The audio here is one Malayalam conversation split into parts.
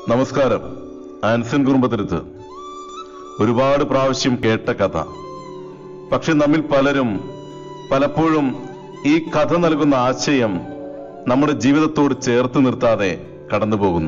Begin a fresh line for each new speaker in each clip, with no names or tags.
നമസ്കാരം. ആൻസൺ കുറുമ്പത്തിരുത്ത്. ഒരുപാട് പ്രാവശ്യം കേട്ട കഥ. പക്ഷെ നമ്മിൽ പലരും പലപ്പോഴും ഈ കഥ നൽകുന്ന ആശയം നമ്മുടെ ജീവിതത്തോട് ചേർത്ത് നിർത്താതെ കടന്നു പോകുന്നു.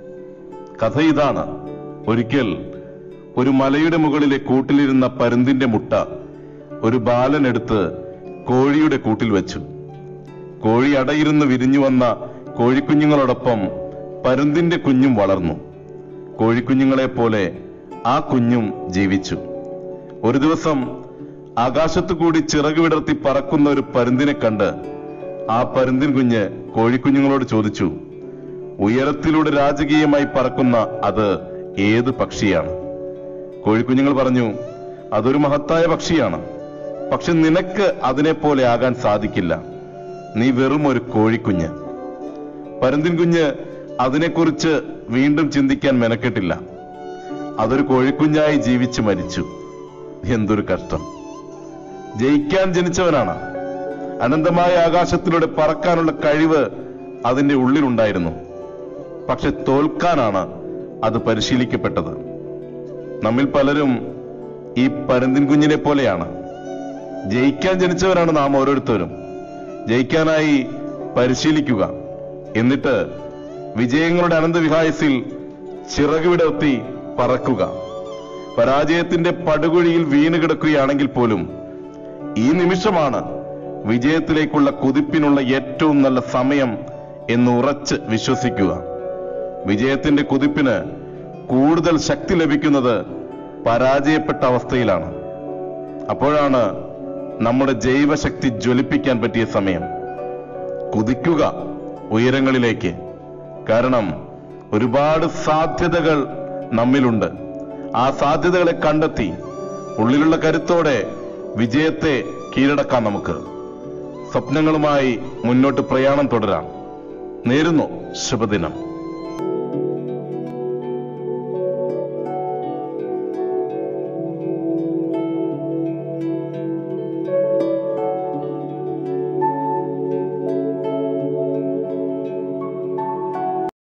കഥ ഇതാണ്. ഒരിക്കൽ ഒരു മലയുടെ മുകളിലെ കൂട്ടിലിരുന്ന പരുന്തിന്റെ മുട്ട ഒരു ബാലൻ എടുത്ത് കോഴിയുടെ കൂട്ടിൽ വെച്ചു. കോഴി അടയിരുന്ന് വിരിഞ്ഞു വന്ന കോഴിക്കുഞ്ഞുങ്ങളോടൊപ്പം പരുന്തിന്റെ കുഞ്ഞും വളർന്നു. കോഴിക്കുഞ്ഞുങ്ങളെ പോലെ ആ കുഞ്ഞും ജീവിച്ചു. ഒരു ദിവസം ആകാശത്തു കൂടി ചിറക് വിടർത്തി പറക്കുന്ന ഒരു പരുന്തിനെ കണ്ട് ആ പരുന്തിൻ കുഞ്ഞ് കോഴിക്കുഞ്ഞുങ്ങളോട് ചോദിച്ചു, ഉയരത്തിലൂടെ രാജകീയമായി പറക്കുന്ന അത് ഏത് പക്ഷിയാണ്? കോഴിക്കുഞ്ഞുങ്ങൾ പറഞ്ഞു, അതൊരു മഹത്തായ പക്ഷിയാണ്. പക്ഷെ നിനക്ക് അതിനെപ്പോലെ ആകാൻ സാധിക്കില്ല. നീ വെറും ഒരു കോഴിക്കുഞ്ഞ്. പരുന്തിൻ കുഞ്ഞ് അതിനെക്കുറിച്ച് വീണ്ടും ചിന്തിക്കാൻ മെനക്കെട്ടില്ല. അതൊരു കോഴിക്കുഞ്ഞായി ജീവിച്ചു മരിച്ചു. എന്തൊരു കഷ്ടം! ജയിക്കാൻ ജനിച്ചവനാണ്. അനന്തമായ ആകാശത്തിലൂടെ പറക്കാനുള്ള കഴിവ് അതിന്റെ ഉള്ളിലുണ്ടായിരുന്നു. പക്ഷെ തോൽക്കാനാണ് അത് പരിശീലിക്കപ്പെട്ടത്. നമ്മിൽ പലരും ഈ പരുന്തിൻ കുഞ്ഞിനെ പോലെയാണ്. ജയിക്കാൻ ജനിച്ചവരാണ് നാം ഓരോരുത്തരും. ജയിക്കാനായി പരിശീലിക്കുക, എന്നിട്ട് വിജയങ്ങളുടെ അനന്തവിഹായസിൽ ചിറക് വിടർത്തി പറക്കുക. പരാജയത്തിന്റെ പടുകുഴിയിൽ വീണ് കിടക്കുകയാണെങ്കിൽ പോലും ഈ നിമിഷമാണ് വിജയത്തിലേക്കുള്ള കുതിപ്പിനുള്ള ഏറ്റവും നല്ല സമയം എന്ന് ഉറച്ച് വിശ്വസിക്കുക. വിജയത്തിന്റെ കുതിപ്പിന് കൂടുതൽ ശക്തി ലഭിക്കുന്നത് പരാജയപ്പെട്ട അവസ്ഥയിലാണ്. അപ്പോഴാണ് നമ്മുടെ ജൈവശക്തി ജ്വലിപ്പിക്കാൻ പറ്റിയ സമയം. കുതിക്കുക ഉയരങ്ങളിലേക്ക്. കാരണം ഒരുപാട് സാധ്യതകൾ നമ്മിലുണ്ട്. ആ സാധ്യതകളെ കണ്ടെത്തി ഉള്ളിലുള്ള കരുത്തോടെ വിജയത്തെ കീഴടക്കാം. നമുക്ക് സ്വപ്നങ്ങളുമായി മുന്നോട്ട് പ്രയാണം തുടരാം. നേരുന്നു ശുഭദിനം.